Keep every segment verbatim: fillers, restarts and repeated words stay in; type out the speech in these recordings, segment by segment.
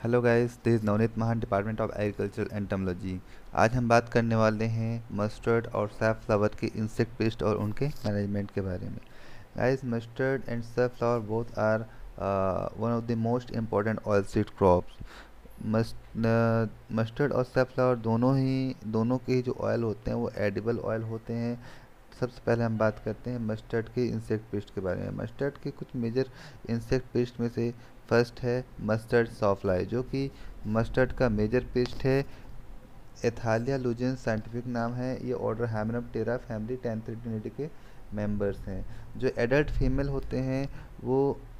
Hello guys, this is Navneet Mahan, department of agriculture entomology. आज हम बात करने वाले हैं मस्टर्ड और सैफफ्लावर के इंसेक्ट पेस्ट और उनके मैनेजमेंट के बारे में। Guys, mustard and safflower both are one of the most important oil seed crops. Mustard और सैफफ्लावर दोनों ही दोनों के ही जो ऑयल होते हैं वो एडिबल ऑयल होते हैं। सबसे पहले हम बात करते हैं मस्टर्ड के इंसेक्ट पेस्ट के बारे में। मस्टर्ड के कुछ मेजर इंसेक्ट पेस्ट में से फर्स्ट है मस्टर्ड सॉफ्लाई, जो कि मस्टर्ड का मेजर पेस्ट है। एथालिया लुजेंस साइंटिफिक नाम है। ये ऑर्डर हैमनोप्टेरा फैमिली टेंथ्रिडिनिटी के मेंबर्स हैं। जो एडल्ट फीमेल होते हैं वो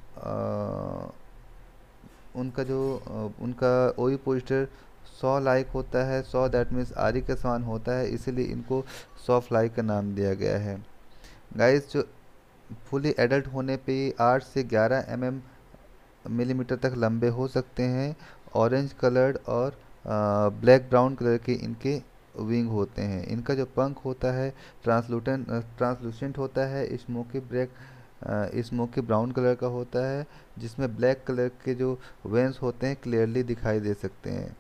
आ, उनका जो अ, उनका ओवी पोस्टर सौ लाइक होता है। सौ दैट मीन्स आरी के समान होता है, इसीलिए इनको सौ फ्लाई का नाम दिया गया है। गाइस, जो फुली एडल्ट होने पे आठ से ग्यारह एम एम मिलीमीटर तक लंबे हो सकते हैं। ऑरेंज कलर्ड और ब्लैक ब्राउन कलर के इनके विंग होते हैं। इनका जो पंख होता है ट्रांसलूटेंट ट्रांसलूसेंट होता है, smoky black smoky brown colour का होता है, जिसमें ब्लैक कलर के जो वेंस होते हैं क्लियरली दिखाई दे सकते हैं।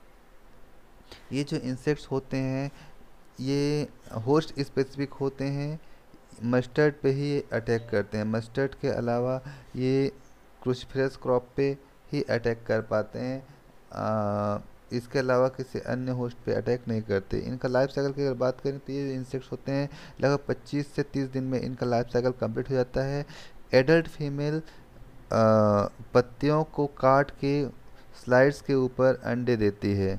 ये जो इंसेक्ट्स होते हैं ये होस्ट स्पेसिफिक होते हैं। मस्टर्ड पे ही अटैक करते हैं। मस्टर्ड के अलावा ये क्रूसीफेरस क्रॉप पे ही अटैक कर पाते हैं। आ, इसके अलावा किसी अन्य होस्ट पे अटैक नहीं करते। इनका लाइफ साइकिल की अगर बात करें तो ये इंसेक्ट्स होते हैं लगभग पच्चीस से तीस दिन में इनका लाइफ साइकिल कंप्लीट हो जाता है। एडल्ट फीमेल पत्तियों को काट के स्लाइड्स के ऊपर अंडे देती है।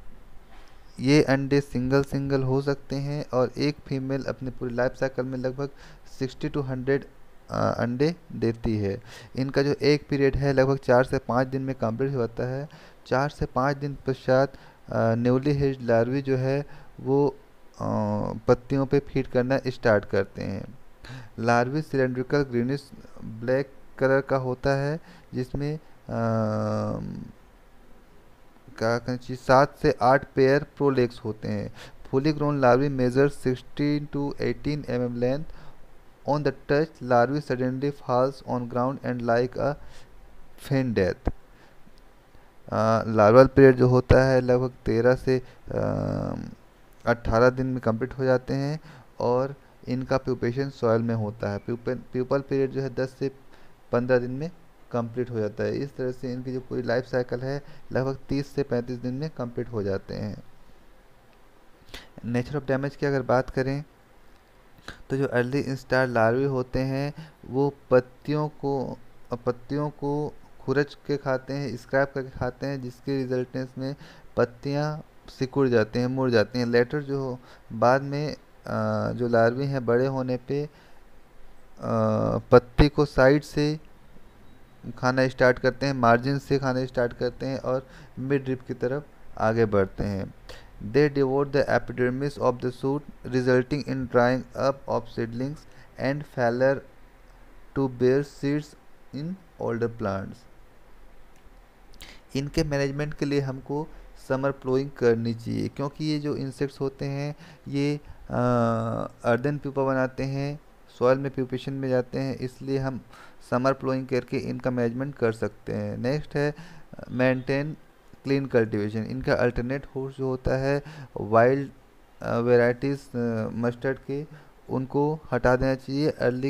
ये अंडे सिंगल सिंगल हो सकते हैं और एक फीमेल अपनी पूरी लाइफ साइकिल में लगभग सिक्सटी टू हंड्रेड अंडे देती है। इनका जो एक पीरियड है लगभग चार से पाँच दिन में कंप्लीट होता है। चार से पाँच दिन पश्चात न्यूली हेज्ड लार्वी जो है वो अ, पत्तियों पे फीड करना स्टार्ट करते हैं। Larvae cylindrical greenish black colour का होता है, जिसमें अ, क्या कहना चाहिए सात से आठ पेयर प्रोलेक्स होते हैं। Fully grown larvae measure sixteen to eighteen M M length. On the touch larvae suddenly falls on ground and like a feign death. Larval period जो होता है लगभग तेरह से अट्ठारह दिन में कंप्लीट हो जाते हैं और इनका प्यूपेशन सॉइल में होता है। प्यूपल प्यूपल पीरियड जो है दस से पंद्रह दिन में कंप्लीट हो जाता है। इस तरह से इनकी जो पूरी लाइफ साइकिल है लगभग तीस से पैंतीस दिन में कंप्लीट हो जाते हैं। नेचर ऑफ डैमेज की अगर बात करें तो जो अर्ली इंस्टार लार्वे होते हैं वो पत्तियों को पत्तियों को खुरच के खाते हैं, स्क्रैप करके खाते हैं, जिसके रिजल्टेंस में पत्तियां सिकुड़ जाती हैं, मुड़ जाती हैं। लेटर जो बाद में अ, जो लार्वे हैं बड़े होने पे अ, पत्ती को साइड से खाना स्टार्ट करते हैं, मार्जिन से खाना स्टार्ट करते हैं और मिड ड्रिप की तरफ आगे बढ़ते हैं। They devote the epidermis of the shoot, resulting in drying up of seedlings and failure to bear seeds in older plants. इनके मैनेजमेंट के लिए हमको समर प्लोइंग करनी चाहिए, क्योंकि ये जो इंसेक्ट्स होते हैं ये अर्दन प्यूपा बनाते हैं, सॉइल में प्यूपेशन में जाते हैं, इसलिए हम समर प्लोइंग करके इनका मैनेजमेंट कर सकते हैं। नेक्स्ट है मेंटेन क्लीन कल्टीवेशन। इनका अल्टरनेट होस्ट जो होता है वाइल्ड वेराइटीज़ मस्टर्ड के, उनको हटा देना चाहिए। अर्ली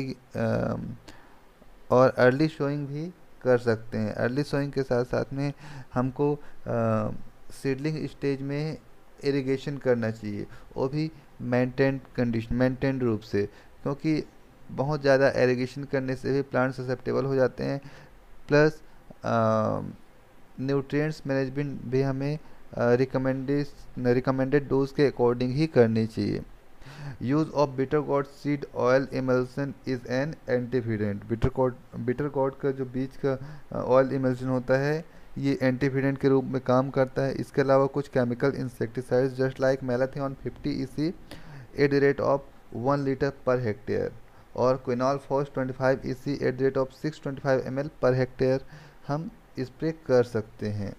और अर्ली शोइंग भी कर सकते हैं। अर्ली सोइंग के साथ साथ में हमको सीडलिंग स्टेज में इरिगेशन करना चाहिए, वो भी मेंटेन कंडीशन मेंटेन रूप से, क्योंकि बहुत ज़्यादा इरिगेशन करने से भी प्लांट ससेप्टेबल हो जाते हैं। प्लस न्यूट्रिएंट्स मैनेजमेंट भी हमें रिकमेंडेड रिकमेंडेड डोज के अकॉर्डिंग ही करनी चाहिए। Use of bitter gourd seed oil emulsion is an antifeedant. Bitter gourd bitter gourd का जो बीज का ऑयल इमल्सन होता है ये एंटीफिडेंट के रूप में काम करता है। इसके अलावा कुछ chemical insecticides just like malathion fifty E C at the rate of one litre पर हेक्टेयर और quinalphos twenty five E C at the rate of six twenty five M L पर हेक्टेयर हम spray कर सकते हैं।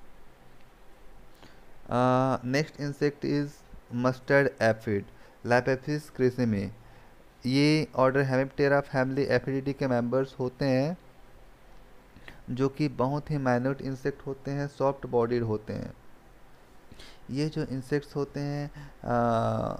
Next insect is mustard aphid, Lipaphis erysimi. ये order Hemiptera family एफिडिटी के members होते हैं। जो कि बहुत ही माइन्यूट इंसेक्ट होते हैं, सॉफ्ट बॉडीड होते हैं। ये जो इंसेक्ट्स होते हैं आ,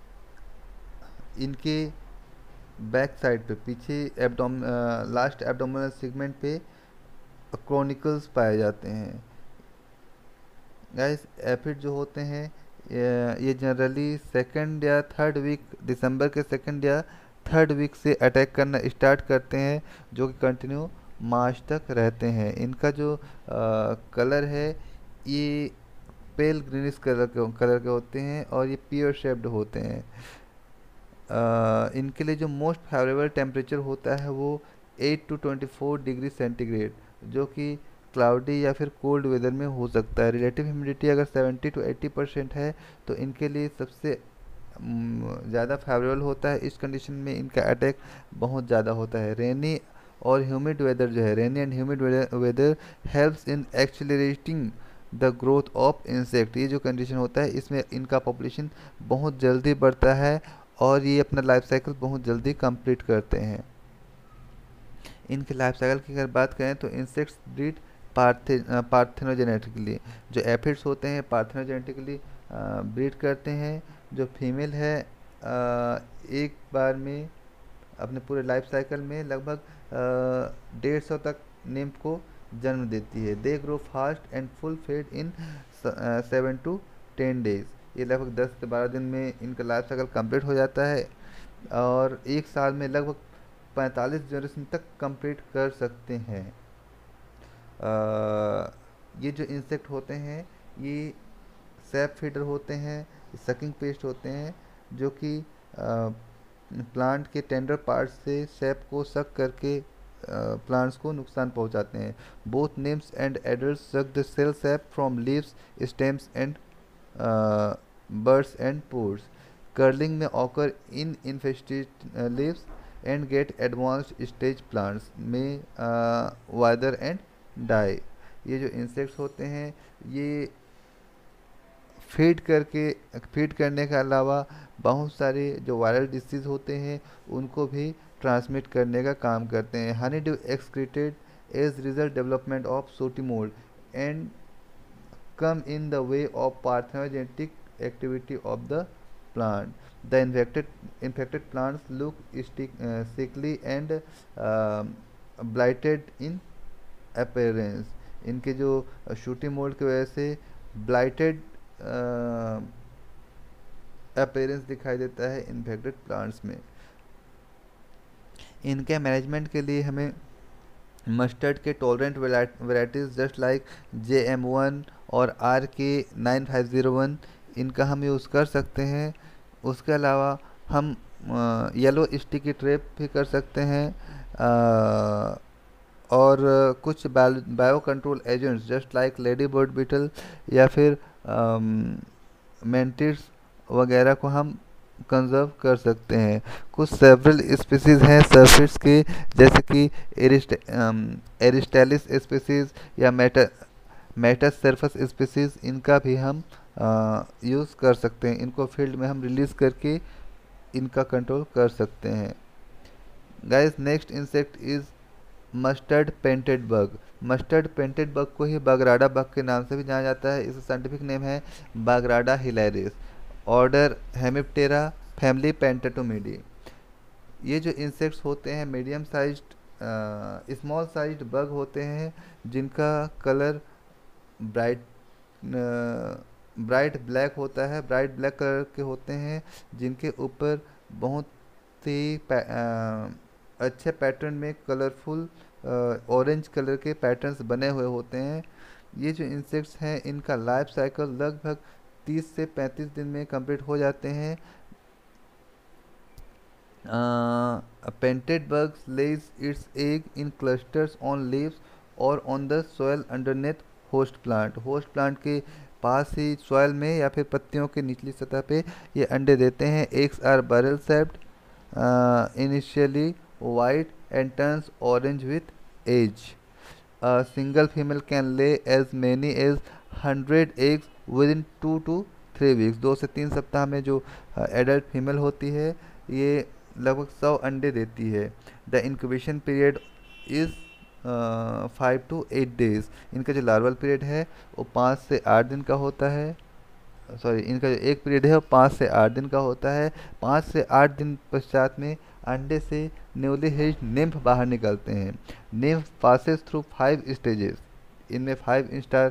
इनके बैक साइड पे, पीछे एब्डोम लास्ट एब्डोमिनल सेगमेंट पे क्रॉनिकल्स पाए जाते हैं। गाइस एफिड जो होते हैं ये ये जनरली सेकंड या थर्ड वीक, दिसंबर के सेकंड या थर्ड वीक से अटैक करना स्टार्ट करते हैं, जो कि कंटिन्यू मार्च तक रहते हैं। इनका जो कलर है ये पेल ग्रीनिश कलर के कलर के होते हैं और ये पियर शेप्ड होते हैं। अ, इनके लिए जो मोस्ट फेवरेबल टेम्परेचर होता है वो eight to twenty four degree centigrade, जो कि क्लाउडी या फिर कोल्ड वेदर में हो सकता है। रिलेटिव ह्यूमिडिटी अगर सेवेंटी टू एट्टी परसेंट है तो इनके लिए सबसे ज़्यादा फेवरेबल होता है। इस कंडीशन में इनका अटैक बहुत ज़्यादा होता है। रेनी और ह्यूमिड वेदर जो है, rainy and humid weather helps in accelerating the growth of insect. ये जो कंडीशन होता है इसमें इनका पॉपुलेशन बहुत जल्दी बढ़ता है और ये अपना लाइफ साइकिल बहुत जल्दी कंप्लीट करते हैं। इनके लाइफ साइकिल की अगर बात करें तो इंसेक्ट्स ब्रीड पार्थे पार्थेनोजेनेटिकली। जो एफिड्स होते हैं पार्थेनोजेनेटिकली ब्रीड करते हैं। जो फीमेल है आ, एक बार में अपने पूरे लाइफ साइकिल में लगभग डेढ़ सौ तक निम्फ को जन्म देती है। They grow fast and full fed in seven to ten days. ये लगभग दस से बारह दिन में इनका लाइफ साइकिल कंप्लीट हो जाता है और एक साल में लगभग पैंतालीस जनरेशन तक कंप्लीट कर सकते हैं। आ, ये जो इंसेक्ट होते हैं ये सैप फीडर होते हैं, सकिंग पेस्ट होते हैं, जो कि प्लांट के टेंडर पार्ट से सैप को सक करके प्लांट्स को नुकसान पहुंचाते हैं। Both nymphs and adult suck the cell sap from leaves, stems and buds and pods. Curling में occur in infested leaves and get advanced stage plants में वादर एंड डाई। ये जो इंसेक्ट्स होते हैं ये फीड करके फीड करने के अलावा बहुत सारे जो वायरल डिसीज होते हैं उनको भी ट्रांसमिट करने का काम करते हैं। Honey dew excreted as result development of sooty mould and come in the way of parthenogenetic activity of the plant. The infected infected plants look stick, uh, sickly and uh, blighted in appearance. इनके जो shooting mould की वजह से ब्लाइटेड appearance दिखाई देता है infected plants में। इनके मैनेजमेंट के लिए हमें मस्टर्ड के tolerant varieties just like J M one और R K nine five zero one इनका हम यूज़ कर सकते हैं। उसके अलावा हम येलो स्टिकी ट्रैप भी कर सकते हैं आ, और कुछ bio control agents just like lady bird beetle या फिर मेंटिस वगैरह को हम कंजर्व कर सकते हैं। कुछ सेवरल स्पीसीज हैं सर्फिट्स के, जैसे कि एरिस्टेलिस स्पीसीज या मेटा मेटस सर्फस स्पीसीज, इनका भी हम यूज़ कर सकते हैं। इनको फील्ड में हम रिलीज़ करके इनका कंट्रोल कर सकते हैं। Guys next insect is mustard painted bug. Mustard painted bug को ही बागराडा बग के नाम से भी जाना जाता है। इसका साइंटिफिक नेम है Bagrada hilaris, order Hemiptera, family Pentatomidae. ये जो इंसेक्ट्स होते हैं medium sized small sized bug होते हैं जिनका कलर ब्राइट ब्राइट ब्लैक होता है, ब्राइट ब्लैक कलर के होते हैं, जिनके ऊपर बहुत ही पै, आ, अच्छे पैटर्न में कलरफुल ऑरेंज कलर के पैटर्न्स बने हुए होते हैं। ये जो इंसेक्ट्स हैं इनका लाइफ साइकिल लगभग तीस से पैंतीस दिन में कंप्लीट हो जाते हैं। Painted bugs lays its egg in clusters on leaves और on the soil underneath host plant. Host plant के पास ही सॉइल में या फिर पत्तियों के निचली सतह पे ये अंडे देते हैं। Eggs are barrel shaped, initially white and turns orange with age. Single female can lay as many as hundred eggs within two two three weeks. दो से तीन सप्ताह में जो एडल्ट uh, फीमेल होती है ये लगभग सौ अंडे देती है। The incubation period is five to eight days. इनका जो लार्वल पीरियड है वो पाँच से आठ दिन का होता है। सॉरी, इनका जो एक पीरियड है वो पाँच से आठ दिन का होता है। पाँच से आठ दिन पश्चात में अंडे से न्यूली हेज्ड निम्फ बाहर निकलते हैं। Nymph passes through five stages. इनमें फाइव स्टार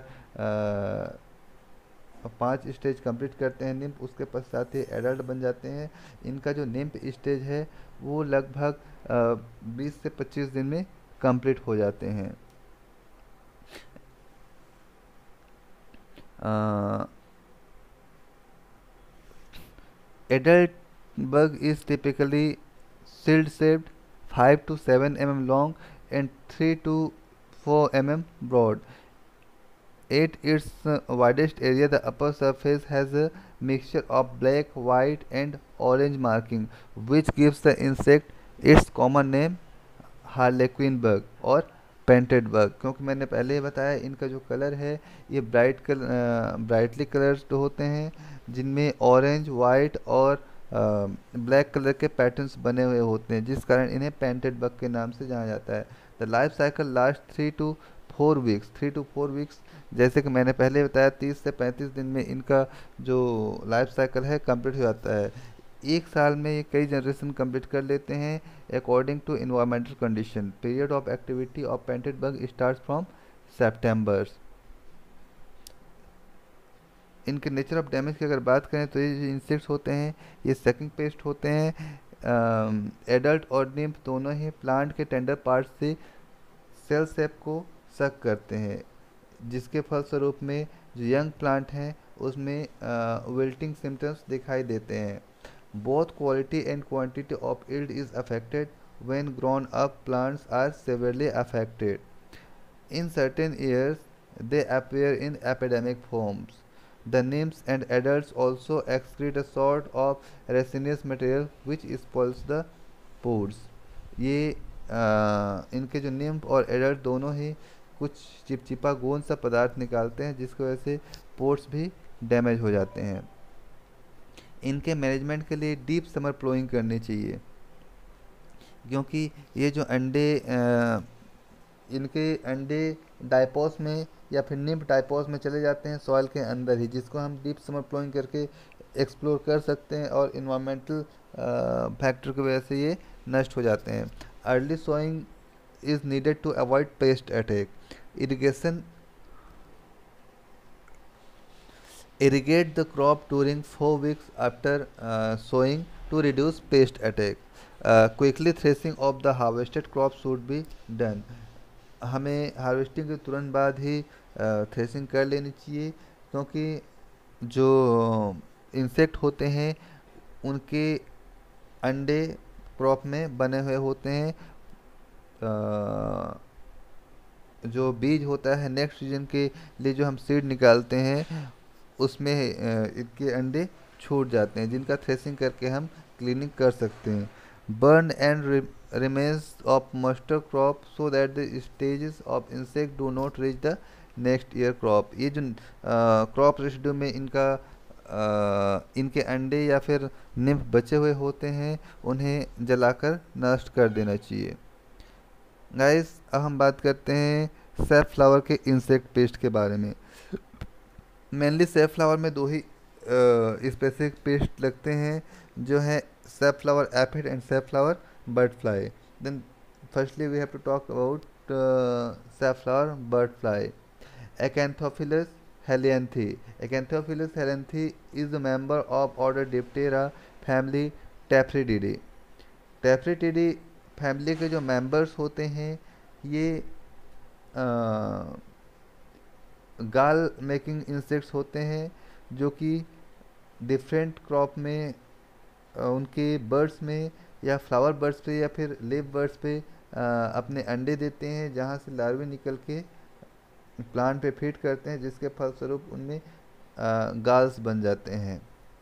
पांच स्टेज कंप्लीट करते हैं निम्फ, उसके पश्चात ही एडल्ट बन जाते हैं। इनका जो निम्फ स्टेज है वो लगभग बीस से पच्चीस दिन में कंप्लीट हो जाते हैं। Adult bug is typically shield shaped, five to seven millimeters long and three to four millimeters broad. At its uh, widest area, the upper surface has a mixture of black, white and orange marking, which gives the insect its common name harlequin bug और painted bug. क्योंकि मैंने पहले ही बताया इनका जो colour है ये bright colour brightly coloured होते हैं, जिनमें ऑरेंज, वाइट और ब्लैक कलर के पैटर्न्स बने हुए होते हैं, जिस कारण इन्हें पेंटेड बग के नाम से जाना जाता है। The life cycle last three to four weeks three to four weeks जैसे कि मैंने पहले बताया तीस से पैंतीस दिन में इनका जो लाइफ साइकिल है कंप्लीट हो जाता है। एक साल में ये कई जनरेशन कंप्लीट कर लेते हैं according to environmental condition. Period of activity of painted bug start from September. इनके नेचर ऑफ डैमेज की अगर बात करें तो ये जो इंसेक्ट्स होते हैं ये सकिंग पेस्ट होते हैं। एडल्ट और निम्फ दोनों ही प्लांट के टेंडर पार्ट से सेल सेप को सक करते हैं, जिसके फलस्वरूप में जो यंग प्लांट हैं उसमें विल्टिंग सिम्टम्स दिखाई देते हैं। Both quality and quantity of yield is affected when grown up plants are severely affected. In certain years, they appear in epidemic forms. The nymphs and adults also excrete a sort of resinous material which spoils the pores. ये आ, इनके जो nymph और adult दोनों ही कुछ चिपचिपा गोंद सा पदार्थ निकालते हैं, जिसकी वजह से पोर्स भी डैमेज हो जाते हैं। इनके मैनेजमेंट के लिए डीप समर प्लोइंग करनी चाहिए, क्योंकि ये जो अंडे आ, इनके अंडे डाइपोस में या फिर निम्फ डाइपोस में चले जाते हैं सॉइल के अंदर ही, जिसको हम डीप समर प्लोइंग करके एक्सप्लोर कर सकते हैं और इन्वायरमेंटल फैक्टर की वजह से ये नष्ट हो जाते हैं। Early sowing is needed to avoid pest attack. Irrigation Irrigate the crop during four weeks after uh, sowing to reduce pest attack. Uh, quickly threshing of the harvested crop should be done. हमें harvesting के तुरंत बाद ही threshing uh, कर लेनी चाहिए, क्योंकि जो insect होते हैं उनके अंडे क्रॉप में बने हुए होते हैं। uh, जो बीज होता है नेक्स्ट सीजन के लिए जो हम सीड निकालते हैं उसमें इनके अंडे छूट जाते हैं, जिनका थ्रेसिंग करके हम क्लीनिंग कर सकते हैं। Burn and remains of mustard crop so that the stages of insect do not reach the next year crop. ये जो क्रॉप रेसिड्यू में इनका आ, इनके अंडे या फिर निम्फ बचे हुए होते हैं उन्हें जलाकर नष्ट कर देना चाहिए। गाइस, अब हम बात करते हैं सैफ फ्लावर के इंसेक्ट पेस्ट के बारे में। मेनली सैफ फ्लावर में दो ही स्पेसिफिक पेस्ट लगते हैं, जो है safflower aphid and safflower bud fly. Then firstly we have to talk about safflower bud fly. Acanthophilus helianthi. Acanthophilus helianthi is a member of order Diptera family Taphrididae. Taphrididae family के जो members होते हैं ये आ, गाल making insects होते हैं, जो कि डिफरेंट क्रॉप में उनके बर्ड्स में या फ्लावर बर्ड्स पे या फिर लीफ बर्ड्स पे आ, अपने अंडे देते हैं, जहाँ से लार्वे निकल के प्लांट पे फीड करते हैं, जिसके फलस्वरूप उनमें गाल्स बन जाते हैं।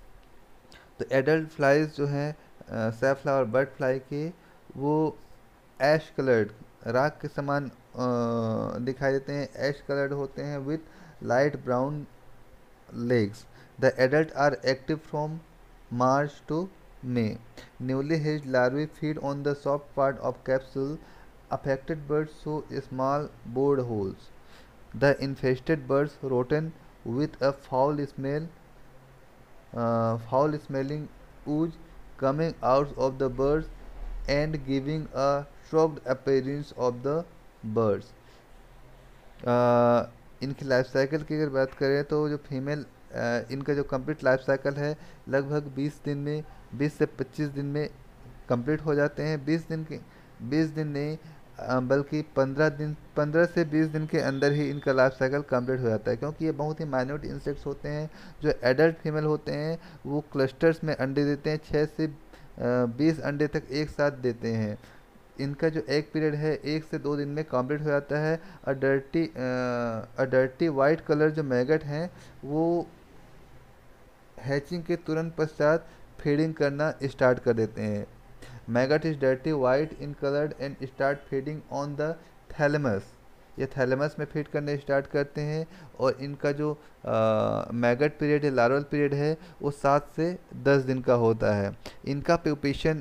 तो एडल्ट फ्लाइज जो हैं सैफ फ्लावर बर्ड फ्लाई के, वो ऐश कलर्ड राख के समान दिखाई देते हैं, ऐश कलर्ड होते हैं with light brown legs. The adult are active from March to May. Newly hatched larvae feed on the soft part of capsule affected birds show small bored holes. The infested birds rotten with a foul smell, uh, foul smelling ooze coming out of the birds and giving a shocked appearance of the birds. uh, इनकी life cycle की अगर बात करें तो जो female, इनका जो complete life cycle है लगभग बीस दिन में, बीस से पच्चीस दिन में कंप्लीट हो जाते हैं। बीस दिन के बीस दिन नहीं, अ, बल्कि पंद्रह दिन, पंद्रह से बीस दिन के अंदर ही इनका लाइफ साइकिल कंप्लीट हो जाता है, क्योंकि ये बहुत ही माइन्यूट इंसेक्ट्स होते हैं। जो एडल्ट फीमेल होते हैं वो क्लस्टर्स में अंडे देते हैं, छः से बीस अंडे तक एक साथ देते हैं। इनका जो एग पीरियड है एक से दो दिन में कंप्लीट हो जाता है। A dirty a dirty white colour जो मैगट हैं वो हैचिंग के तुरंत पश्चात फीडिंग करना स्टार्ट कर देते हैं। Maggot is dirty white in coloured and start feeding on the thalamus. ये थैलेमस में फीड करने स्टार्ट करते हैं और इनका जो मैगट पीरियड है, लार्वल पीरियड है, वो सात से दस दिन का होता है। इनका प्यूपेशन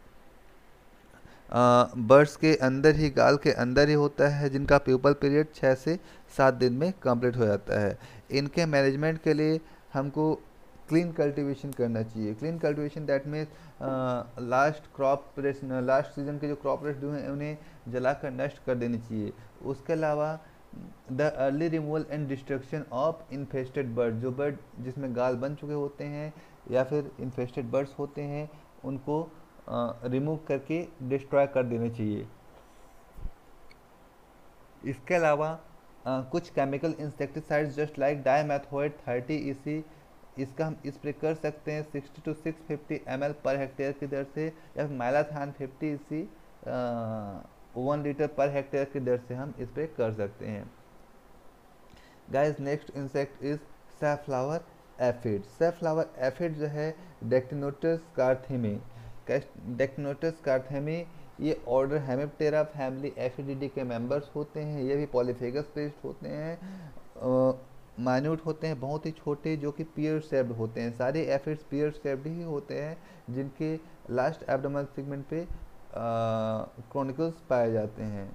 बर्ड्स के अंदर ही, गाल के अंदर ही होता है, जिनका प्यूपल पीरियड छः से सात दिन में कंप्लीट हो जाता है। इनके मैनेजमेंट के लिए हमको क्लीन कल्टीवेशन करना चाहिए। Clean cultivation that means last crop rest, last season के जो क्रॉप रेसिड्यू हैं उन्हें जलाकर नष्ट कर देनी चाहिए। उसके अलावा the early removal and destruction of infested bud, जो बर्ड जिसमें गाल बन चुके होते हैं या फिर इन्फेस्टेड बर्ड्स होते हैं उनको रिमूव uh, करके डिस्ट्रॉय कर देने चाहिए। इसके अलावा uh, कुछ chemical insecticides just like dimethoate thirty E C, इसका हम स्प्रे कर सकते हैं sixty two six fifty M L पर हेक्टेयर की दर से, या फिर malathion fifty E C one litre पर हेक्टेयर की दर से हम स्प्रे कर सकते हैं। Guys next insect is safflower aphid. Safflower aphid जो है डेक्टिनोटस कार्थेमी, डेक्टिनोटस कार्थेमी ये ऑर्डर हेमिप्टेरा फैमिली एफिडिडी के मेंबर्स होते हैं। ये भी पॉलीफेगस पेस्ट होते हैं, माइन्यूट होते हैं, बहुत ही छोटे, जो कि पियर शेप्ड होते हैं। सारे एफिड्स पियर शेप्ड ही होते हैं, जिनके लास्ट एब्डोमिनल सेगमेंट पे क्रॉनिकल्स पाए जाते हैं।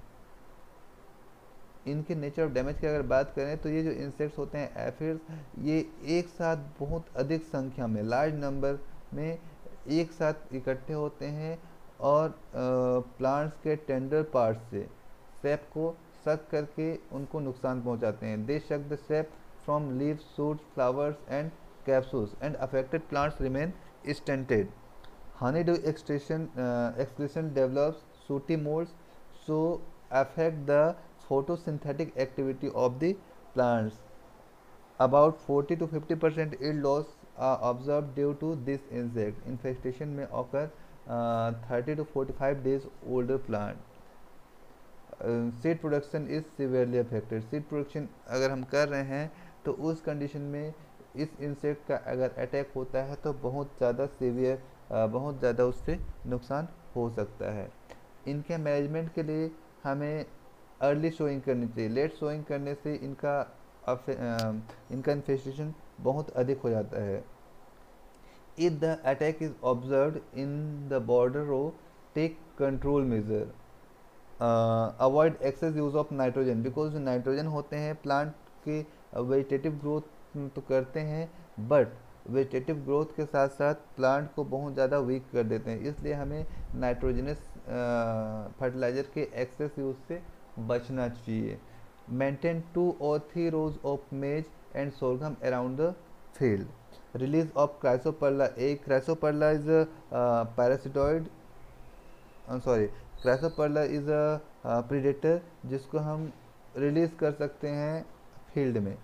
इनके नेचर ऑफ डैमेज की अगर बात करें तो ये जो इंसेक्ट्स होते हैं एफिड्स, ये एक साथ बहुत अधिक संख्या में, लार्ज नंबर में एक साथ इकट्ठे होते हैं और प्लांट्स के टेंडर पार्ट से सेप को सक करके उनको नुकसान पहुंचाते हैं। They suck the sap from leaves, shoots, flowers and capsules and affected plants remain stunted. Honeydew excretion, uh, excretion develops sooty molds, so affect the photosynthetic activity of the plants. About forty to fifty percent yield loss are observed due to this insect. Infestation may occur uh, thirty to forty-five days older plant. Uh, seed production is severely affected. Seed production अगर हम कर रहे हैं तो उस condition में इस insect का अगर अटैक होता है तो बहुत ज़्यादा सीवियर, बहुत ज़्यादा उससे नुकसान हो सकता है। इनके मैनेजमेंट के लिए हमें अर्ली शोइंग करनी चाहिए। लेट शोइंग करने से इनका इनका इन्फेस्टेशन बहुत अधिक हो जाता है। If the attack is observed in the border row, take control measure. Avoid excess use of nitrogen, because जो नाइट्रोजन होते हैं प्लांट के वेजिटेटिव ग्रोथ तो करते हैं, बट वेजिटेटिव ग्रोथ के साथ साथ प्लांट को बहुत ज़्यादा वीक कर देते हैं। इसलिए हमें नाइट्रोजनस फर्टिलाइजर के एक्सेस यूज से बचना चाहिए। मेंटेन टू और three rows of maize and sorghum around the field. Release of chrysoperla egg. Chrysoperla is a parasitoid, sorry chrysoperla is a predator जिसको हम रिलीज कर सकते हैं फील्ड में।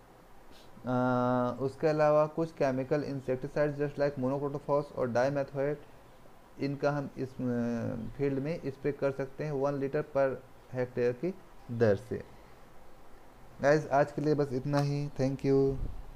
Uh, उसके अलावा कुछ chemical insecticide just like monocrotophos और डाइमेथोएट, इनका हम इस फील्ड में स्प्रे कर सकते हैं वन लीटर पर हेक्टेयर की दर से। गाइस आज के लिए बस इतना ही। Thank you.